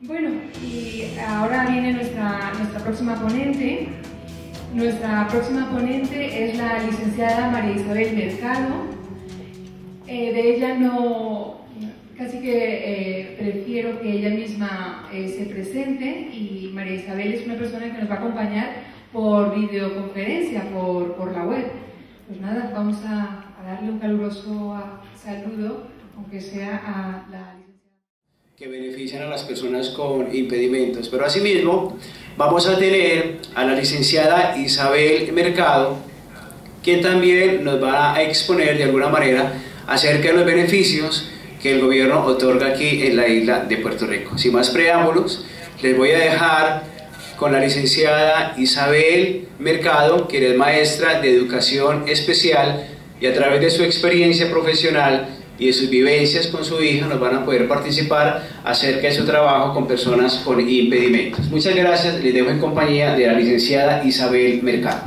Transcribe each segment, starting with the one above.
Bueno, y ahora viene nuestra próxima ponente. Nuestra próxima ponente es la licenciada María Isabel Mercado. De ella casi que prefiero que ella misma se presente, y María Isabel es una persona que nos va a acompañar por videoconferencia, por la web. Pues nada, vamos a darle un caluroso saludo, aunque sea a la licenciada. Que benefician a las personas con impedimentos. Pero asimismo vamos a tener a la licenciada Isabel Mercado, quien también nos va a exponer de alguna manera acerca de los beneficios que el gobierno otorga aquí en la isla de Puerto Rico. Sin más preámbulos, les voy a dejar con la licenciada Isabel Mercado, quien es maestra de educación especial, y a través de su experiencia profesional y de sus vivencias con su hija nos van a poder participar acerca de su trabajo con personas con impedimentos. Muchas gracias, les dejo en compañía de la licenciada Isabel Mercado.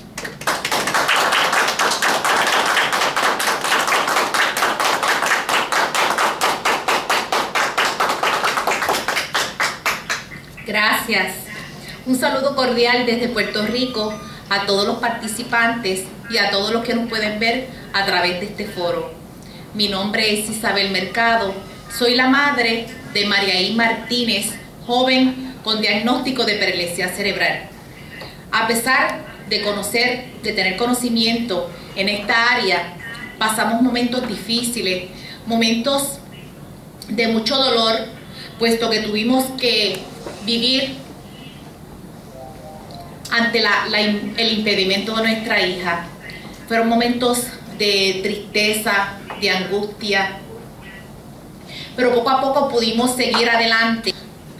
Gracias. Un saludo cordial desde Puerto Rico a todos los participantes y a todos los que nos pueden ver a través de este foro. Mi nombre es Isabel Mercado, soy la madre de Mariaí Martínez, joven con diagnóstico de paralisia cerebral. A pesar de tener conocimiento en esta área, pasamos momentos difíciles, momentos de mucho dolor, puesto que tuvimos que vivir ante el impedimento de nuestra hija. Fueron momentos de tristeza, de angustia, pero poco a poco pudimos seguir adelante.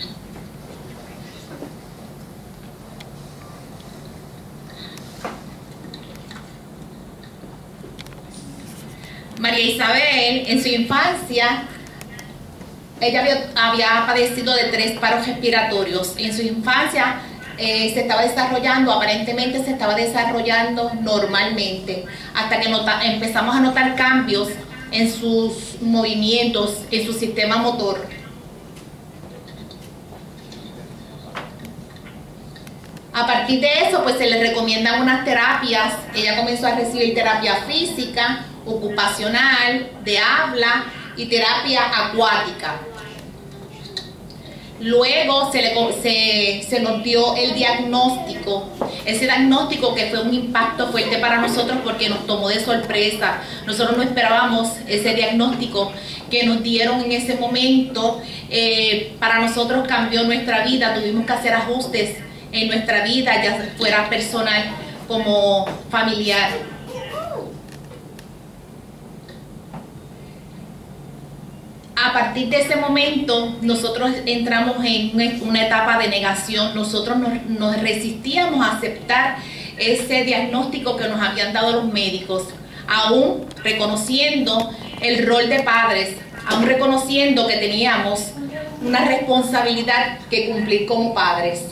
María Isabel, en su infancia, ella había padecido de 3 paros respiratorios. En su infancia se estaba desarrollando, aparentemente se estaba desarrollando normalmente, hasta que empezamos a notar cambios en sus movimientos, en su sistema motor. A partir de eso, pues se le recomiendan unas terapias. Ella comenzó a recibir terapia física, ocupacional, de habla y terapia acuática. Luego se nos dio el diagnóstico, ese diagnóstico que fue un impacto fuerte para nosotros porque nos tomó de sorpresa. Nosotros no esperábamos ese diagnóstico que nos dieron en ese momento. Para nosotros cambió nuestra vida, tuvimos que hacer ajustes en nuestra vida, ya fuera personal como familiar. A partir de ese momento, nosotros entramos en una etapa de negación. Nosotros nos resistíamos a aceptar ese diagnóstico que nos habían dado los médicos, aún reconociendo el rol de padres, aún reconociendo que teníamos una responsabilidad que cumplir como padres.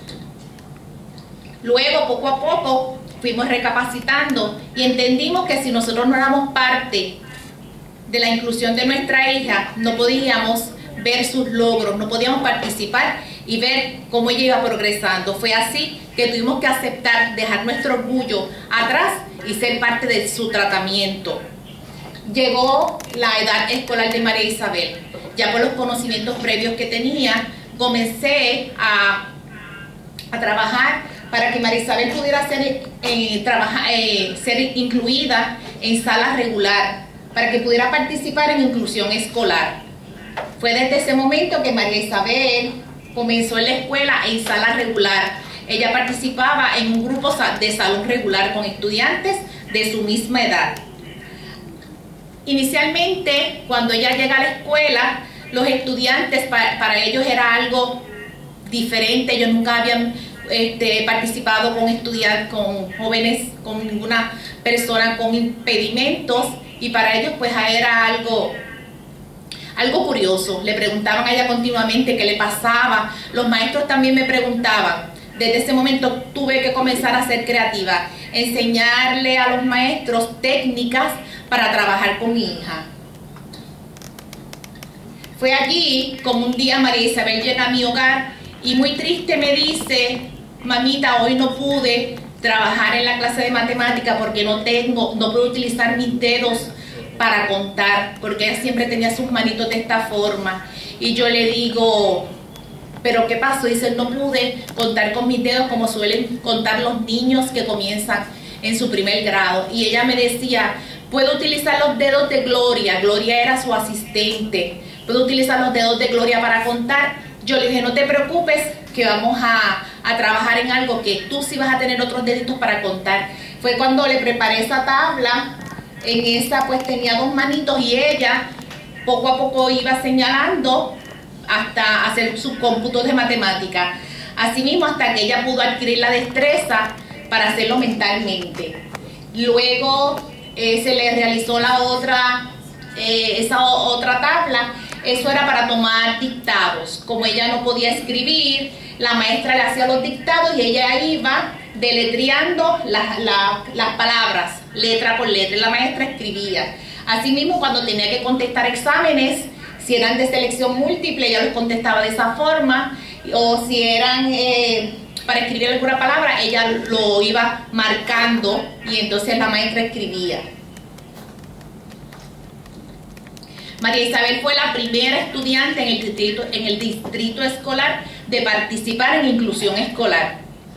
Luego, poco a poco, fuimos recapacitando y entendimos que si nosotros no éramos parte de la inclusión de nuestra hija, no podíamos ver sus logros, no podíamos participar y ver cómo ella iba progresando. Fue así que tuvimos que aceptar, dejar nuestro orgullo atrás y ser parte de su tratamiento. Llegó la edad escolar de María Isabel. Ya por los conocimientos previos que tenía, comencé a trabajar para que María Isabel pudiera ser incluida en sala regular, para que pudiera participar en inclusión escolar. Fue desde ese momento que María Isabel comenzó en la escuela en sala regular. Ella participaba en un grupo de salón regular con estudiantes de su misma edad. Inicialmente, cuando ella llega a la escuela, los estudiantes, para ellos era algo diferente. Ellos nunca habían participado con jóvenes, con ninguna persona con impedimentos, y para ellos pues era algo curioso. Le preguntaban a ella continuamente qué le pasaba. Los maestros también me preguntaban. Desde ese momento tuve que comenzar a ser creativa, enseñarle a los maestros técnicas para trabajar con mi hija. Fue allí como un día María Isabel llega a mi hogar y muy triste me dice: mamita, hoy no pude trabajar en la clase de matemática porque no puedo utilizar mis dedos para contar, porque ella siempre tenía sus manitos de esta forma. Y yo le digo: ¿pero qué pasó? Dice: no pude contar con mis dedos como suelen contar los niños que comienzan en su primer grado. Y ella me decía: puedo utilizar los dedos de Gloria. Gloria era su asistente. Puedo utilizar los dedos de Gloria para contar. Yo le dije: no te preocupes, que vamos a trabajar en algo que tú sí vas a tener otros deditos para contar. Fue cuando le preparé esa tabla. En esa pues tenía 2 manitos y ella poco a poco iba señalando hasta hacer sus cómputos de matemática. Asimismo, hasta que ella pudo adquirir la destreza para hacerlo mentalmente. Luego se le realizó esa otra tabla. Eso era para tomar dictados. Como ella no podía escribir, la maestra le hacía los dictados y ella iba deletreando las palabras, letra por letra. La maestra escribía. Asimismo, cuando tenía que contestar exámenes, si eran de selección múltiple, ella los contestaba de esa forma, o si eran para escribir alguna palabra, ella lo iba marcando y entonces la maestra escribía. María Isabel fue la primera estudiante en el distrito escolar de participar en inclusión escolar.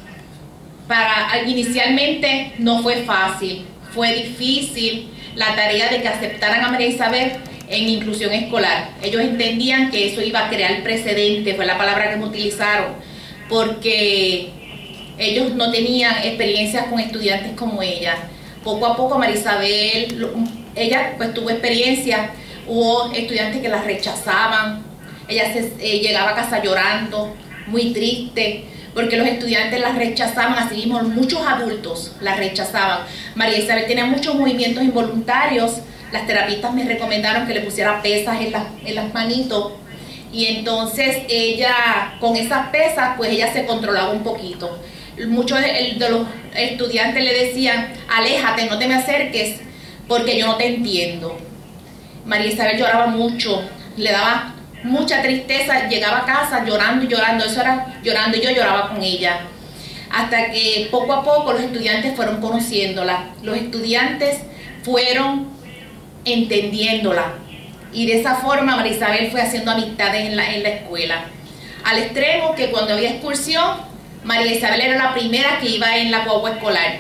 Inicialmente no fue fácil, fue difícil la tarea de que aceptaran a María Isabel en inclusión escolar. Ellos entendían que eso iba a crear precedente, fue la palabra que me utilizaron, porque ellos no tenían experiencias con estudiantes como ella. Poco a poco María Isabel, ella pues tuvo experiencia. Hubo estudiantes que la rechazaban, ella llegaba a casa llorando, muy triste, porque los estudiantes la rechazaban, así mismo muchos adultos la rechazaban. María Isabel tenía muchos movimientos involuntarios. Las terapistas me recomendaron que le pusiera pesas en las manitos, y entonces ella, con esas pesas, pues ella se controlaba un poquito. Muchos de los estudiantes le decían: aléjate, no te me acerques, porque yo no te entiendo. María Isabel lloraba mucho, le daba mucha tristeza, llegaba a casa llorando y llorando, eso era llorando, y yo lloraba con ella. Hasta que poco a poco los estudiantes fueron conociéndola, los estudiantes fueron entendiéndola, y de esa forma María Isabel fue haciendo amistades en la escuela, al extremo que cuando había excursión, María Isabel era la primera que iba en la guagua escolar.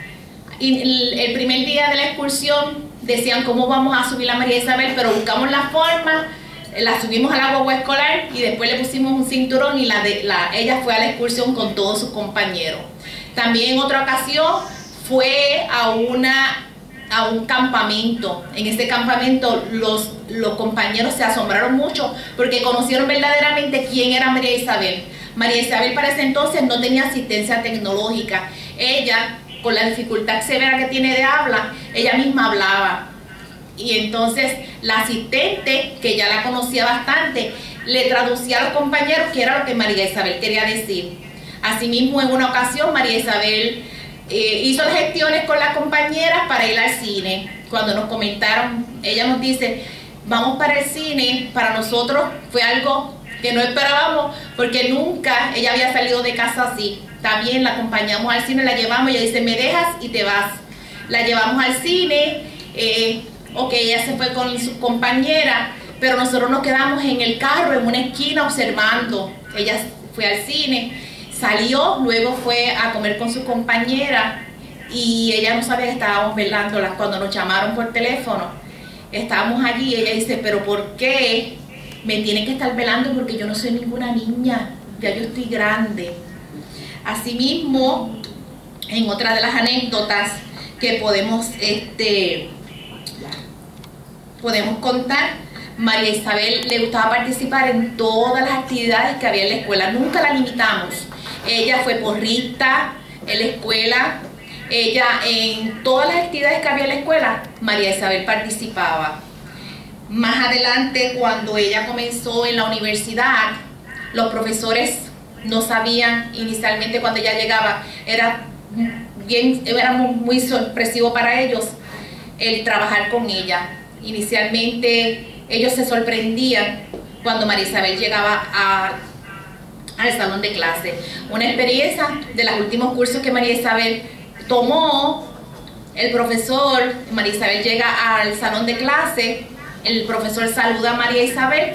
Y el primer día de la excursión decían: ¿cómo vamos a subir a María Isabel? Pero buscamos la forma, la subimos a la guagua escolar y después le pusimos un cinturón, y ella fue a la excursión con todos sus compañeros. También en otra ocasión fue a un campamento. En ese campamento los compañeros se asombraron mucho porque conocieron verdaderamente quién era María Isabel. María Isabel para ese entonces no tenía asistencia tecnológica. Ella, con la dificultad severa que tiene de habla, ella misma hablaba. Y entonces la asistente, que ya la conocía bastante, le traducía a los compañeros qué era lo que María Isabel quería decir. Asimismo, en una ocasión, María Isabel hizo las gestiones con las compañeras para ir al cine. Cuando nos comentaron, ella nos dice: vamos para el cine. Para nosotros fue algo que no esperábamos, porque nunca ella había salido de casa así. Está bien, la acompañamos al cine, la llevamos, ella dice: me dejas y te vas. La llevamos al cine, ella se fue con su compañera, pero nosotros nos quedamos en el carro, en una esquina, observando. Ella fue al cine, salió, luego fue a comer con su compañera, y ella no sabía que estábamos velándola. Cuando nos llamaron por teléfono, estábamos allí, y ella dice: pero ¿por qué me tienen que estar velando? Porque yo no soy ninguna niña, ya yo estoy grande. Asimismo, en otra de las anécdotas que podemos contar, María Isabel le gustaba participar en todas las actividades que había en la escuela, nunca la limitamos. Ella fue porrista en la escuela, ella en todas las actividades que había en la escuela, María Isabel participaba. Más adelante, cuando ella comenzó en la universidad, los profesores no sabían inicialmente, cuando ella llegaba, era muy sorpresivo para ellos el trabajar con ella. Inicialmente ellos se sorprendían cuando María Isabel llegaba al salón de clase. Una experiencia de los últimos cursos que María Isabel tomó. El profesor, María Isabel llega al salón de clase, el profesor saluda a María Isabel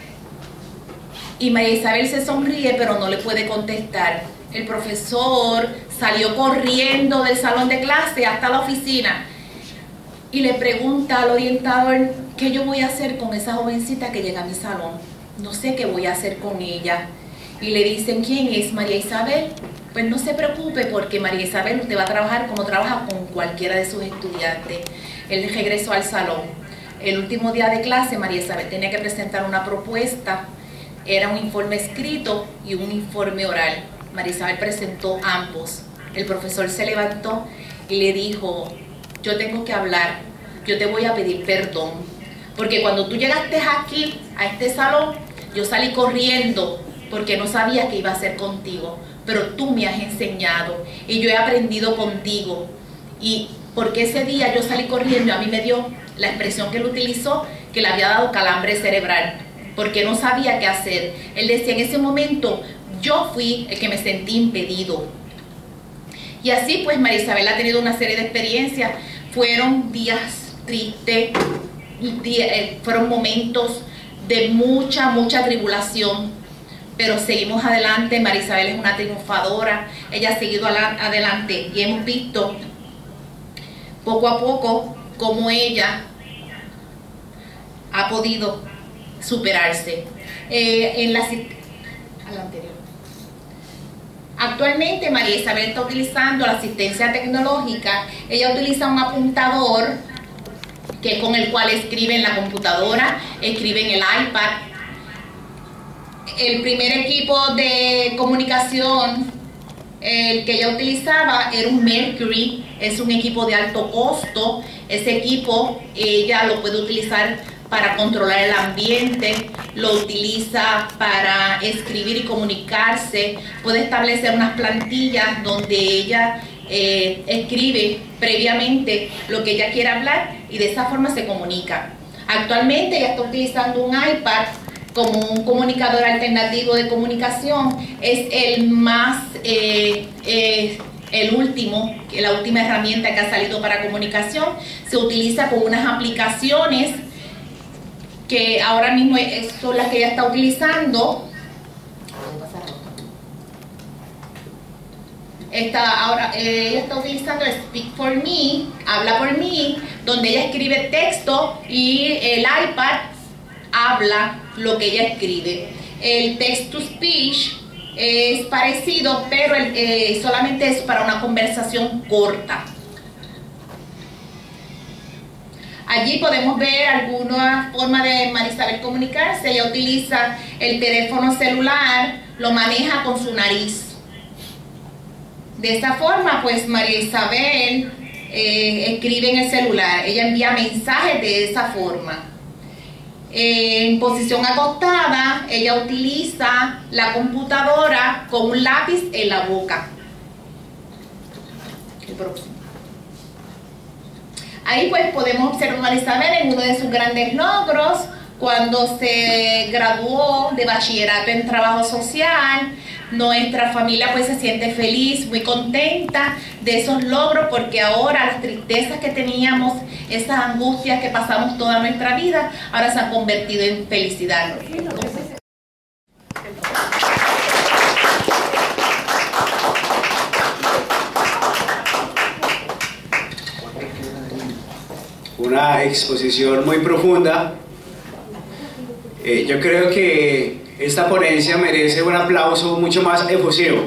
y María Isabel se sonríe pero no le puede contestar. El profesor salió corriendo del salón de clase hasta la oficina y le pregunta al orientador: ¿qué yo voy a hacer con esa jovencita que llega a mi salón? No sé qué voy a hacer con ella. Y le dicen: ¿quién es? María Isabel. Pues no se preocupe, porque María Isabel usted va a trabajar como trabaja con cualquiera de sus estudiantes. Él regresó al salón. El último día de clase, María Isabel tenía que presentar una propuesta. Era un informe escrito y un informe oral. María Isabel presentó ambos. El profesor se levantó y le dijo: yo tengo que hablar, yo te voy a pedir perdón, porque cuando tú llegaste aquí, a este salón, yo salí corriendo porque no sabía qué iba a hacer contigo, pero tú me has enseñado y yo he aprendido contigo. Y porque ese día yo salí corriendo, a mí me dio la expresión que él utilizó, que le había dado calambre cerebral, porque no sabía qué hacer. Él decía: en ese momento yo fui el que me sentí impedido. Y así pues María Isabel ha tenido una serie de experiencias. Fueron días tristes, fueron momentos de mucha tribulación, pero seguimos adelante. María Isabel es una triunfadora, ella ha seguido adelante y hemos visto poco a poco cómo ella ha podido superarse. Actualmente María Isabel está utilizando la asistencia tecnológica. Ella utiliza un apuntador con el cual escribe en la computadora, escribe en el iPad. El primer equipo de comunicación el que ella utilizaba era un Mercury, es un equipo de alto costo. Ese equipo ella lo puede utilizar para controlar el ambiente, lo utiliza para escribir y comunicarse, puede establecer unas plantillas donde ella escribe previamente lo que ella quiere hablar y de esa forma se comunica. Actualmente ella está utilizando un iPad como un comunicador alternativo de comunicación. Es la última herramienta que ha salido para comunicación. Se utiliza con unas aplicaciones que ahora mismo son las que ella está utilizando. Ella está utilizando Speak for Me, habla por mí, donde ella escribe texto y el iPad habla lo que ella escribe. El text to speech es parecido, pero solamente es para una conversación corta. Allí podemos ver alguna forma de María Isabel comunicarse. Ella utiliza el teléfono celular, lo maneja con su nariz. De esa forma, pues María Isabel escribe en el celular. Ella envía mensajes de esa forma. En posición acostada, ella utiliza la computadora con un lápiz en la boca. El próximo. Ahí pues podemos observar a María Isabel en uno de sus grandes logros, cuando se graduó de bachillerato en trabajo social. Nuestra familia pues se siente feliz, muy contenta de esos logros, porque ahora las tristezas que teníamos, esas angustias que pasamos toda nuestra vida, ahora se han convertido en felicidad. Una exposición muy profunda. Yo creo que esta ponencia merece un aplauso mucho más efusivo.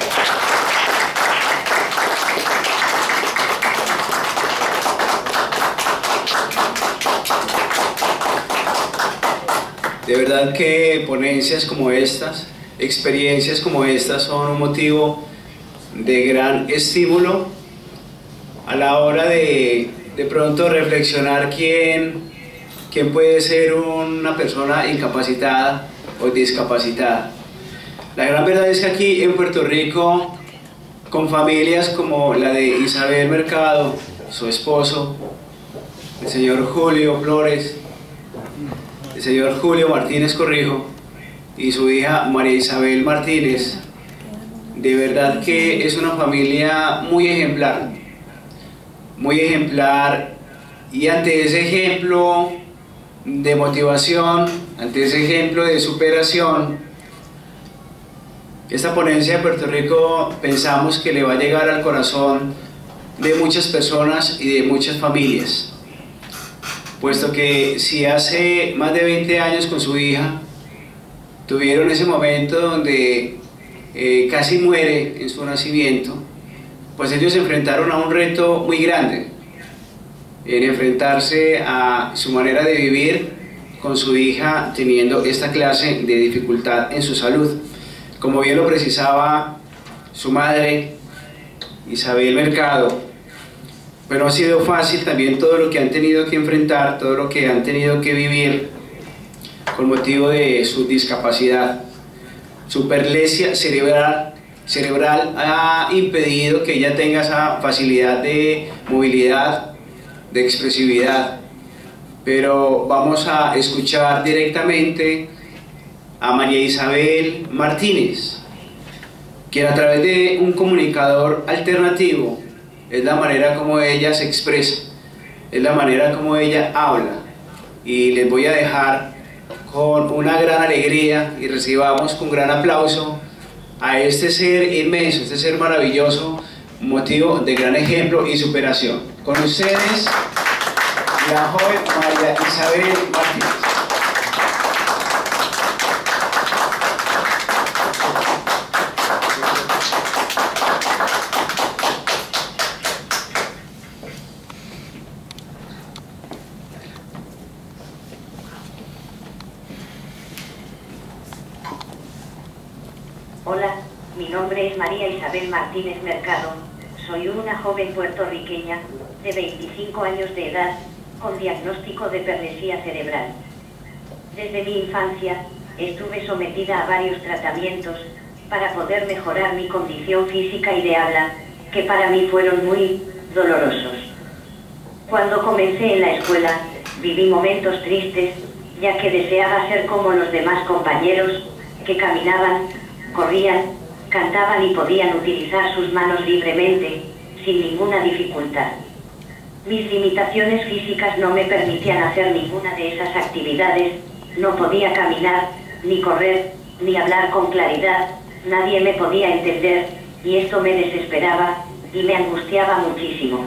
De verdad que ponencias como estas, experiencias como estas son un motivo de gran estímulo a la hora de pronto reflexionar quién puede ser una persona incapacitada o discapacitada. La gran verdad es que aquí en Puerto Rico, con familias como la de Isabel Mercado, su esposo, el señor Julio Flores, el señor Julio Martínez Corrijo y su hija María Isabel Martínez. De verdad que es una familia muy ejemplar, y ante ese ejemplo de motivación, ante ese ejemplo de superación, esta ponencia de Puerto Rico pensamos que le va a llegar al corazón de muchas personas y de muchas familias, puesto que si hace más de 20 años con su hija tuvieron ese momento donde casi muere en su nacimiento, pues ellos se enfrentaron a un reto muy grande, en enfrentarse a su manera de vivir con su hija teniendo esta clase de dificultad en su salud. Como bien lo precisaba su madre, Isabel Mercado, pero no ha sido fácil también todo lo que han tenido que enfrentar, todo lo que han tenido que vivir con motivo de su discapacidad. Su perlesia cerebral ha impedido que ella tenga esa facilidad de movilidad, de expresividad. Pero vamos a escuchar directamente a María Isabel Martínez, quien a través de un comunicador alternativo es la manera como ella se expresa, es la manera como ella habla, y les voy a dejar con una gran alegría y recibamos con gran aplauso a este ser inmenso, este ser maravilloso, motivo de gran ejemplo y superación. Con ustedes, la joven María Isabel Martínez. Hola, mi nombre es María Isabel Martínez Mercado, soy una joven puertorriqueña de 25 años de edad con diagnóstico de perlesía cerebral. Desde mi infancia estuve sometida a varios tratamientos para poder mejorar mi condición física y de habla, que para mí fueron muy dolorosos. Cuando comencé en la escuela, viví momentos tristes, ya que deseaba ser como los demás compañeros, que caminaban, corrían, cantaban y podían utilizar sus manos libremente, sin ninguna dificultad. Mis limitaciones físicas no me permitían hacer ninguna de esas actividades, no podía caminar, ni correr, ni hablar con claridad, nadie me podía entender, y esto me desesperaba, y me angustiaba muchísimo.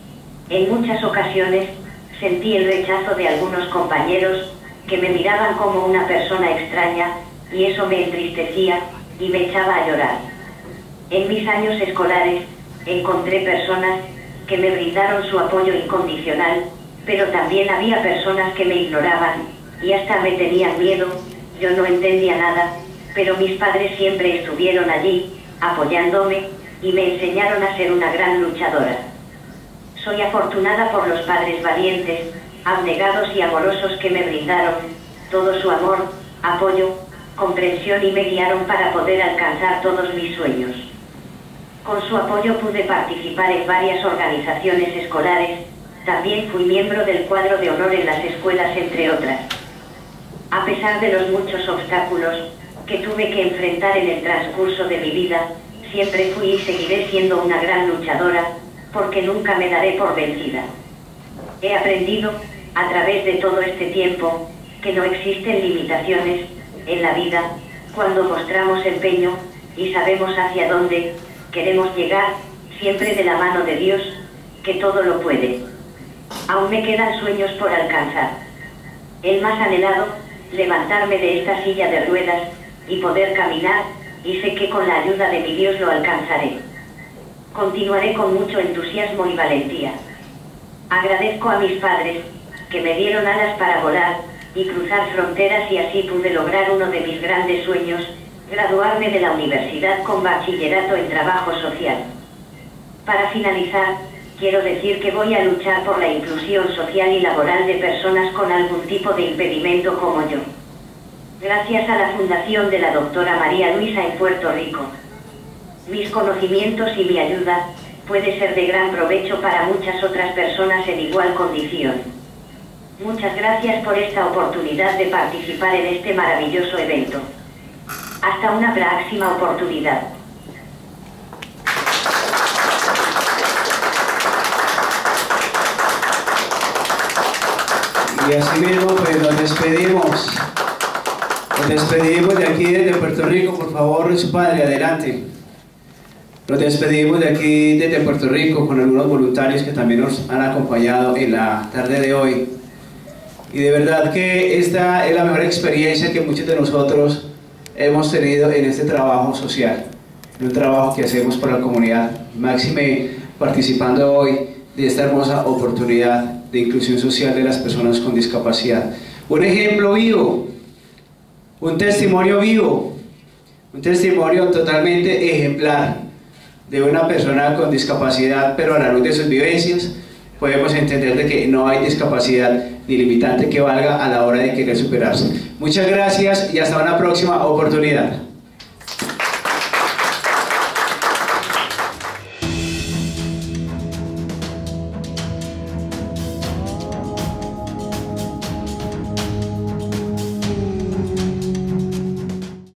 En muchas ocasiones, sentí el rechazo de algunos compañeros, que me miraban como una persona extraña, y eso me entristecía, y me echaba a llorar. En mis años escolares, encontré personas que me brindaron su apoyo incondicional, pero también había personas que me ignoraban, y hasta me tenían miedo. Yo no entendía nada, pero mis padres siempre estuvieron allí, apoyándome, y me enseñaron a ser una gran luchadora. Soy afortunada por los padres valientes, abnegados y amorosos que me brindaron todo su amor, apoyo, comprensión y me guiaron para poder alcanzar todos mis sueños. Con su apoyo pude participar en varias organizaciones escolares, también fui miembro del cuadro de honor en las escuelas, entre otras. A pesar de los muchos obstáculos que tuve que enfrentar en el transcurso de mi vida, siempre fui y seguiré siendo una gran luchadora, porque nunca me daré por vencida. He aprendido, a través de todo este tiempo, que no existen limitaciones en la vida, cuando mostramos empeño y sabemos hacia dónde queremos llegar, siempre de la mano de Dios, que todo lo puede. Aún me quedan sueños por alcanzar. El más anhelado, levantarme de esta silla de ruedas y poder caminar, y sé que con la ayuda de mi Dios lo alcanzaré. Continuaré con mucho entusiasmo y valentía. Agradezco a mis padres, que me dieron alas para volar y cruzar fronteras, y así pude lograr uno de mis grandes sueños, graduarme de la universidad con bachillerato en trabajo social. Para finalizar, quiero decir que voy a luchar por la inclusión social y laboral de personas con algún tipo de impedimento como yo. Gracias a la fundación de la doctora María Luisa en Puerto Rico. Mis conocimientos y mi ayuda puede ser de gran provecho para muchas otras personas en igual condición. Muchas gracias por esta oportunidad de participar en este maravilloso evento. Hasta una próxima oportunidad. Y así mismo pues nos despedimos. Nos despedimos de aquí desde Puerto Rico, por favor, su padre, adelante. Nos despedimos de aquí desde Puerto Rico con algunos voluntarios que también nos han acompañado en la tarde de hoy. Y de verdad que esta es la mejor experiencia que muchos de nosotros hemos tenido en este trabajo social, en un trabajo que hacemos por la comunidad, máxime participando hoy de esta hermosa oportunidad de inclusión social de las personas con discapacidad. Un ejemplo vivo, un testimonio vivo, un testimonio totalmente ejemplar de una persona con discapacidad, pero a la luz de sus vivencias podemos entender de que no hay discapacidad ni limitante que valga a la hora de querer superarse. Muchas gracias y hasta una próxima oportunidad.